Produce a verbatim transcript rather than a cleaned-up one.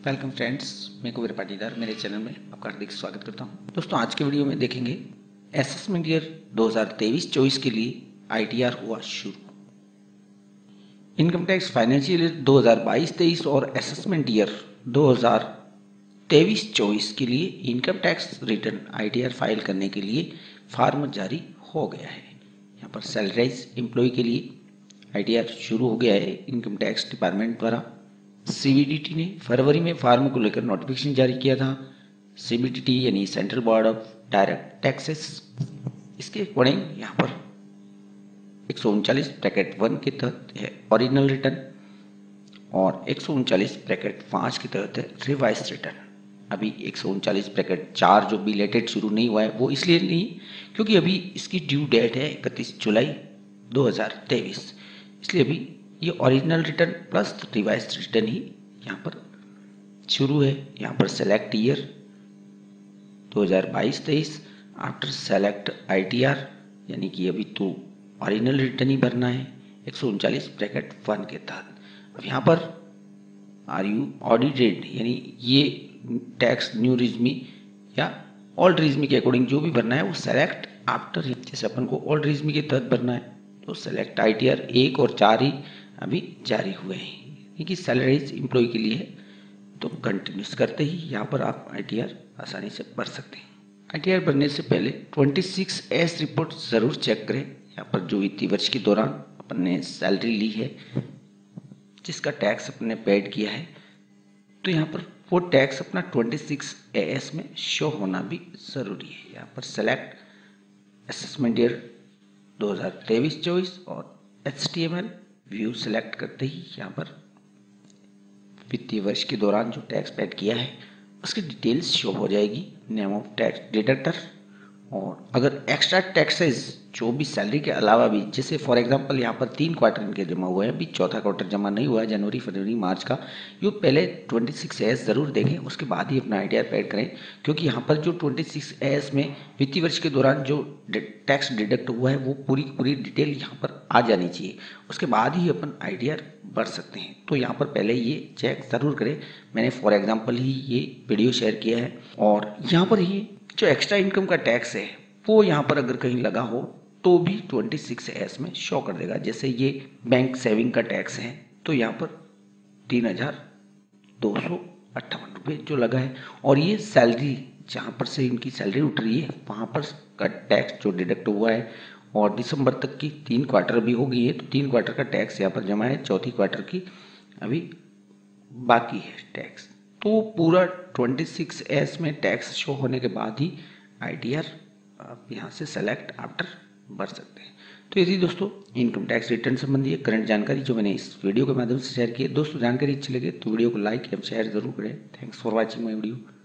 Welcome friends, मैं कुबेर पाटीदार मेरे channel में आपका हार्दिक स्वागत करता हूं। दोस्तों, आज के वीडियो में देखेंगे असेसमेंट ईयर दो हज़ार तेईस चौबीस के लिए आईटीआर हुआ शुरू। इनकम टैक्स फाइनेंशियल ईयर दो हज़ार बाईस तेईस और असेसमेंट ईयर दो हज़ार तेईस चौबीस के लिए income tax return ITR file करने के लिए फॉर्म जारी हो गया है। यहाँ पर सैलराइज एम्प्लॉय के लिए आईटीआर शुरू हो गया है इनकम टैक्स डिपार्टमेंट द्वारा। सीबीडीटी ने फरवरी में फार्म को लेकर नोटिफिकेशन जारी किया था। सीबीडीटी यानी central board of direct taxes, इसके अकॉर्डिंग यहाँ पर एक सौ उनचालीस ब्रैकेट वन के तहत है ओरिजिनल रिटर्न और एक सौ उनचालीस ब्रैकेट पाँच के तहत है रिवाइज रिटर्न। अभी एक सौ उनचालीस ब्रैकेट चार जो बिलेटेड शुरू नहीं हुआ है वो इसलिए नहीं क्योंकि अभी इसकी ड्यू डेट है इकतीस जुलाई दो हज़ार तेईस, इसलिए अभी ये original return plus revise return ही यहाँ पर शुरू है। यहाँ पर सेलेक्ट ईयर दो हज़ार बाईस तेईस आफ्टर सेलेक्ट आईटीआर, यानी कि अभी तो ओरिजिनल रिटर्न ही भरना है एक सौ उनचालीस ब्रैकेट वन के तहत। अब यहाँ पर आर यू ऑडिटेड, यानी ये टैक्स न्यू रिज्मी या ओल्ड रिज्मी के अकॉर्डिंग जो भी भरना है वो सेलेक्ट आफ्टर, जैसे अपन को ओल्ड रिज्मी के तहत भरना है तो सेलेक्ट आईटीआर एक और चार ही अभी जारी हुए हैं, क्योंकि सैलरीज एम्प्लॉय के लिए तो कंटिन्यूस करते ही यहाँ पर आप आईटीआर आसानी से भर सकते हैं। आईटीआर भरने से पहले छब्बीस एस रिपोर्ट ज़रूर चेक करें। यहाँ पर जो वित्तीय वर्ष के दौरान अपन ने सैलरी ली है, जिसका टैक्स अपन ने पेड किया है, तो यहाँ पर वो टैक्स अपना छब्बीस एस में शो होना भी ज़रूरी है। यहाँ पर सेलेक्ट असेसमेंट ईयर दो हज़ार तेईस चौबीस और H T M L view select करते ही यहाँ पर वित्तीय वर्ष के दौरान जो टैक्स पेड किया है उसकी डिटेल्स शो हो जाएगी, नेम ऑफ टैक्स डिडक्टर। और अगर एक्स्ट्रा टैक्सेस जो भी सैलरी के अलावा भी, जैसे फॉर एग्जांपल यहाँ पर तीन क्वार्टर इनके जमा हुए हैं, अभी चौथा क्वार्टर जमा नहीं हुआ है जनवरी फरवरी मार्च का, ये पहले छब्बीस एस ज़रूर देखें, उसके बाद ही अपना आईटीआर पेड करें, क्योंकि यहाँ पर जो छब्बीस एस में वित्तीय वर्ष के दौरान जो टैक्स डिडक्ट हुआ है वो पूरी पूरी डिटेल यहाँ पर आ जानी चाहिए, उसके बाद ही अपन आईटीआर भर सकते हैं। तो यहाँ पर पहले ये चेक ज़रूर करें। मैंने फॉर एग्जाम्पल ही ये वीडियो शेयर किया है। और यहाँ पर ये जो एक्स्ट्रा इनकम का टैक्स है वो यहाँ पर अगर कहीं लगा हो तो भी छब्बीस एस में शो कर देगा। जैसे ये बैंक सेविंग का टैक्स है तो यहाँ पर तीन हजार दो सौ अट्ठावन रुपये जो लगा है, और ये सैलरी जहाँ पर से इनकी सैलरी उठ रही है वहाँ पर का टैक्स जो डिडक्ट हुआ है, और दिसंबर तक की तीन क्वार्टर भी हो गई है तो तीन क्वार्टर का टैक्स यहाँ पर जमा है, चौथी क्वार्टर की अभी बाकी है टैक्स। तो पूरा छब्बीस एस में टैक्स शो होने के बाद ही आईटीआर आप यहाँ से सेलेक्ट आफ्टर भर सकते हैं। तो यदि दोस्तों इनकम टैक्स रिटर्न संबंधी करंट जानकारी जो मैंने इस वीडियो के माध्यम से शेयर की है, दोस्तों जानकारी अच्छी लगे तो वीडियो को लाइक एवं शेयर जरूर करें। Thanks for watching my video.